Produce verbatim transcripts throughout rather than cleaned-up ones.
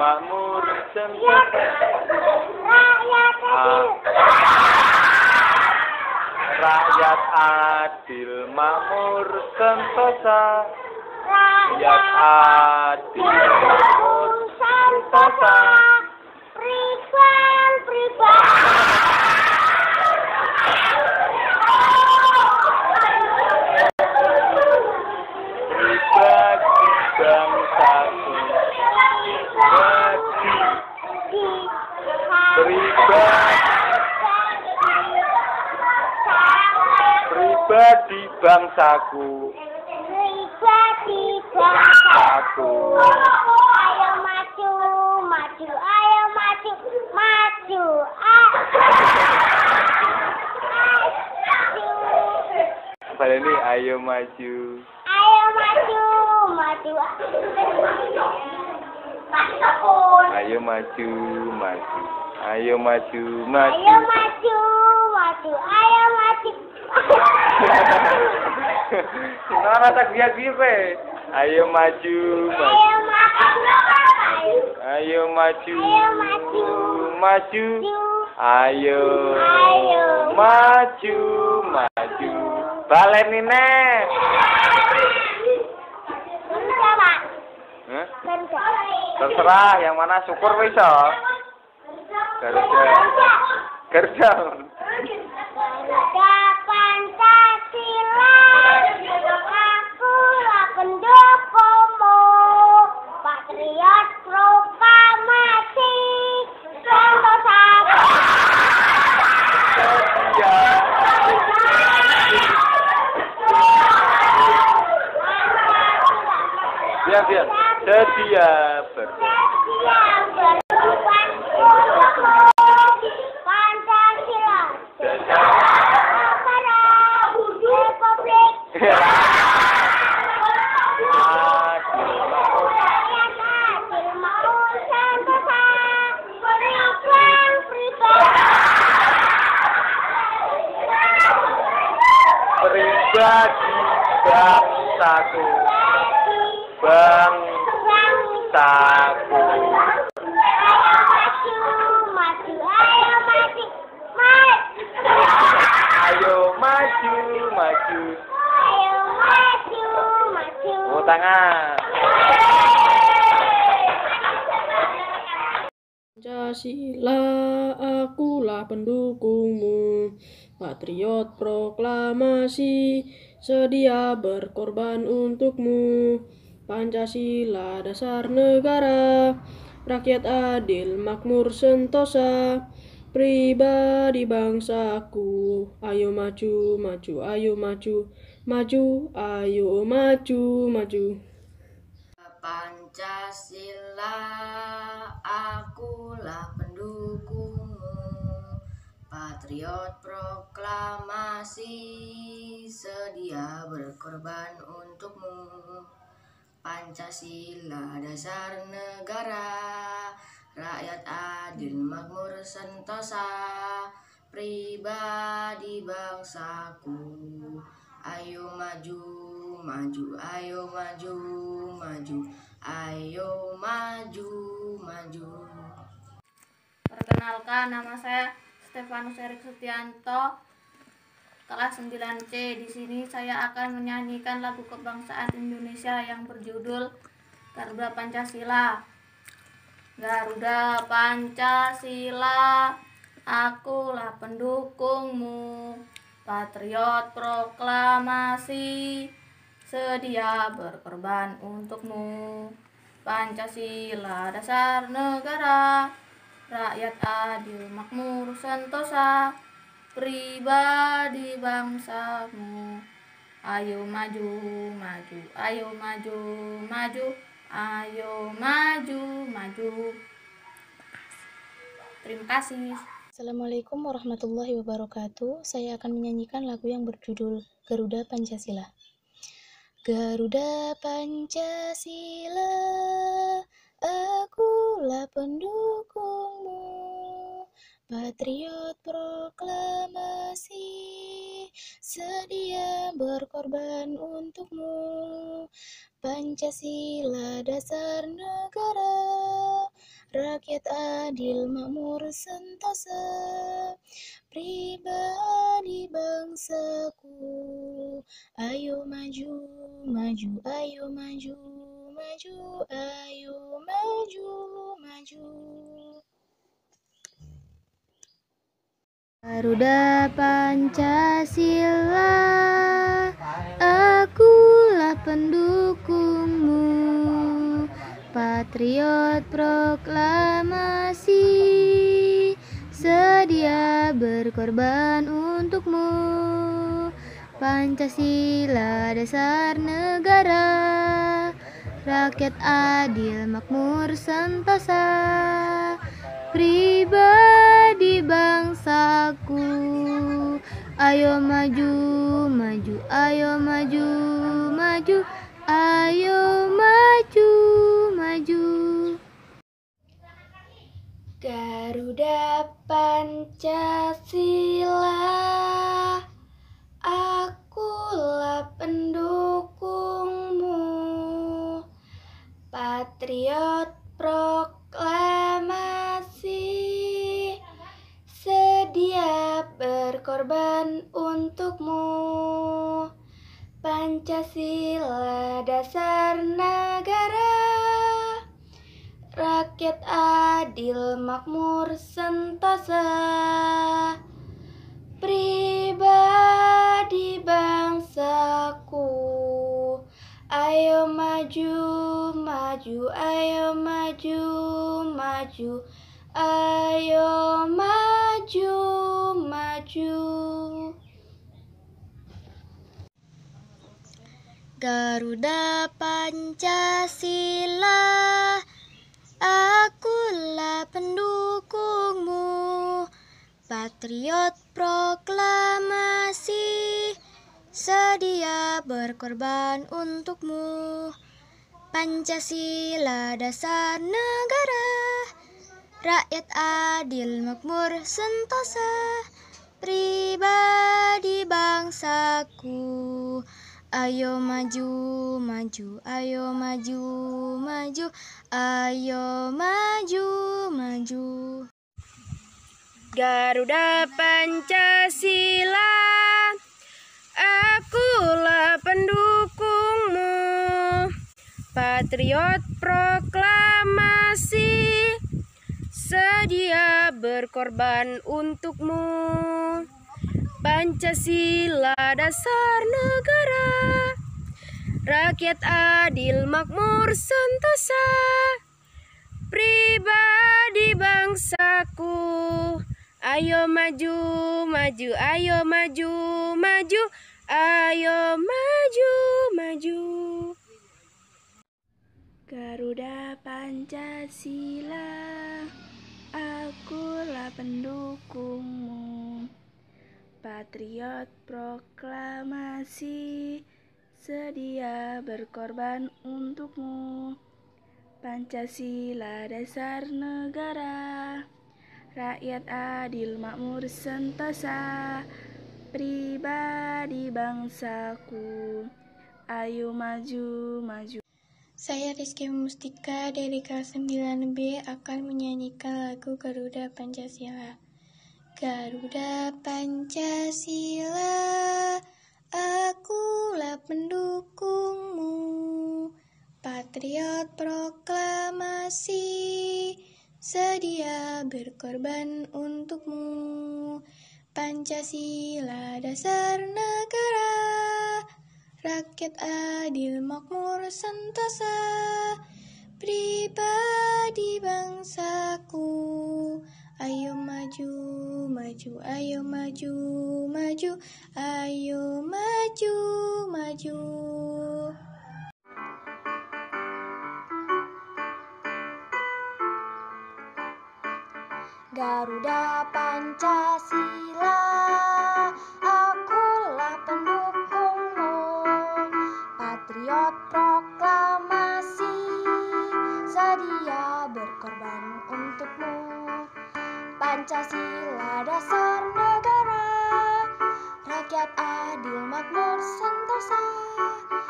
makmur sentosa. Rakyat adil makmur sentosa. Rakyat adil makmur sentosa. Pribadi pribadi. Pribadi bangsaku. Pribadi pribadi bangsaku. Pribadi bangsaku. Ayo maju, maju, ayo maju, maju, Apa ini? Ayo maju. Ayo maju, maju. Ayo maju, maju. Ayo maju, Ayo maju. maju, maju, ayo maju. Nara tak biar-biar pe. Ayo maju, maju. Ayo maju. Ayo maju, Ayo maju. maju. Ayo, Ayo. maju, maju. Baleni nek. Bisa, Pak? Hah? Bisa. Terserah yang mana syukur bisa. Garuda. Garuda. Garuda Pancasila, akulah pendukungmu, patriot proklamasi, sentosa. Ya. Biar biar. Sedia ber. Sedia berkorban untukmu, Pancasila. Negara Republik. Rakyat adil makmur sentosa. Pribadi pribadi. Pribadi bangsaku. Bangsaku. Ayo maju, maju, ayo maju, maju. Ayo maju, maju. Ayo maju, maju. Tepuk tangan. Pancasila, akulah pendukungmu, patriot proklamasi, sedia berkorban untukmu. Pancasila dasar negara, rakyat adil makmur sentosa, pribadi bangsaku. Ayo maju, maju, ayo maju, maju, ayo maju, maju. Pancasila, akulah pendukungmu, patriot proklamasi, sedia berkorban untukmu. Pancasila dasar negara, rakyat adil makmur sentosa, pribadi bangsaku. Ayo maju, maju, ayo maju, maju, ayo maju, maju. Perkenalkan, nama saya Stefanus Erik Setianto, kelas sembilan C. Di sini saya akan menyanyikan lagu kebangsaan Indonesia yang berjudul Garuda Pancasila. Garuda Pancasila, akulah pendukungmu, patriot proklamasi, sedia berkorban untukmu. Pancasila dasar negara, rakyat adil makmur sentosa, pribadi bangsamu. Ayo maju, maju, ayo maju, maju, ayo maju, maju. Terima kasih. Assalamualaikum warahmatullahi wabarakatuh. Saya akan menyanyikan lagu yang berjudul Garuda Pancasila. Garuda Pancasila, akulah pendukungmu, patriot proklamasi, sedia berkorban untukmu. Pancasila dasar negara, rakyat adil, makmur, sentosa, pribadi bangsaku. Ayo maju, maju, ayo maju, maju, ayo maju, maju. Garuda Pancasila, akulah pendukungmu, patriot proklamasi, sedia berkorban untukmu. Pancasila dasar negara, rakyat adil, makmur, sentosa, pribadi bangsaku. Ayo maju, maju, ayo maju, maju, ayo maju, maju. Garuda Pancasila, akulah pendukungmu, patriot proklamasi, sedia berkorban untukmu. Pancasila dasar negara, rakyat adil, makmur, sentosa, pribadi bangsaku. Ayo maju, maju, ayo maju, maju, ayo maju, maju. Garuda Pancasila, akulah pendukungmu, patriot proklamasi, sedia berkorban untukmu. Pancasila dasar negara, rakyat adil, makmur, sentosa, pribadi bangsaku. Ayo maju, maju, ayo maju, maju, ayo maju, maju. Garuda Pancasila, akulah pendukungmu, patriot proklamasi, sedia berkorban untukmu. Pancasila dasar negara, rakyat adil, makmur, sentosa, pribadi bangsaku. Ayo maju, maju, ayo maju, maju, ayo maju, maju. Garuda Pancasila, akulah pendukungmu, patriot proklamasi, sedia berkorban untukmu. Pancasila dasar negara, rakyat adil, makmur, sentosa, pribadi bangsaku. Ayo maju, maju. Saya Rizky Mustika dari kelas sembilan B akan menyanyikan lagu Garuda Pancasila. Garuda Pancasila, akulah pendukungmu, patriot proklamasi, sedia berkorban untukmu. Pancasila dasar negara, rakyat adil, makmur, sentosa, pribadi bangsaku. Ayo maju, maju, ayo maju, maju, ayo maju, maju. Garuda Pancasila, akulah pendukungmu, patriot proklamasi, sedia berkorban untukmu. Pancasila dasar negara, rakyat adil, makmur, sentosa,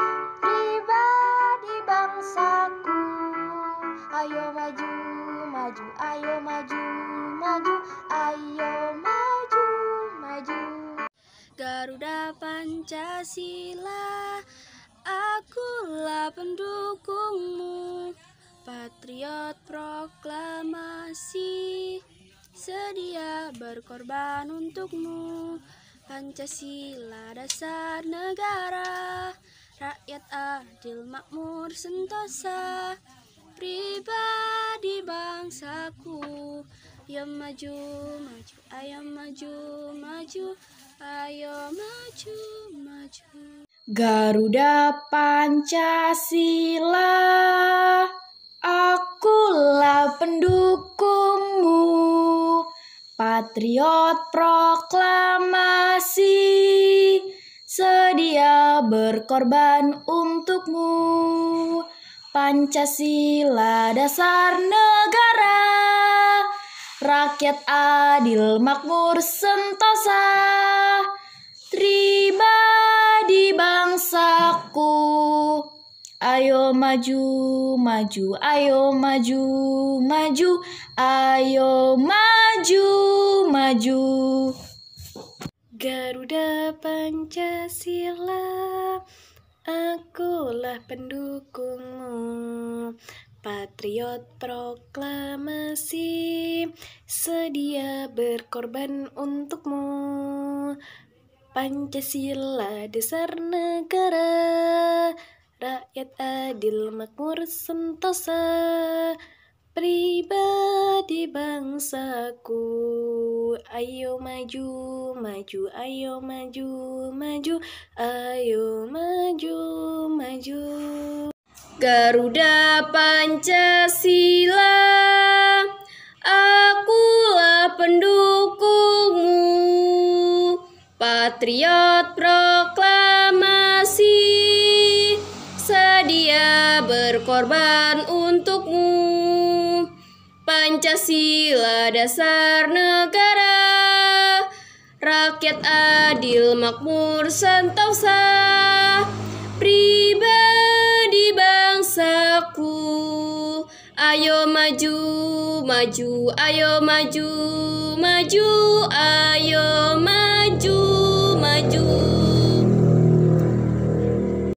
pribadi bangsaku. Ayo maju, maju. maju, ayo maju, maju, ayo maju, maju. Garuda Pancasila, akulah pendukungmu. Patriot proklamasi, sedia berkorban untukmu. Pancasila dasar negara, rakyat adil makmur sentosa. Pribadi bangsaku, ayo maju, maju, ayo maju, maju, ayo maju, maju. Garuda Pancasila, akulah pendukungmu. Patriot proklamasi, sedia berkorban untukmu. Pancasila dasar negara, rakyat adil makmur sentosa. Pribadi bangsaku, ayo maju, maju, ayo maju, maju, ayo maju, maju. Garuda Pancasila, akulah pendukungmu. Patriot proklamasi, sedia berkorban untukmu. Pancasila dasar negara, rakyat adil makmur sentosa. Pribadi bangsaku, ayo maju, maju, ayo maju, maju, ayo maju, maju. Garuda Pancasila, akulah pendukungmu. Patriot proklamasi, sedia berkorban untukmu. Pancasila dasar negara, rakyat adil makmur sentosa. Pribadi bangsaku, ayo maju, maju, ayo maju, maju, ayo maju, maju.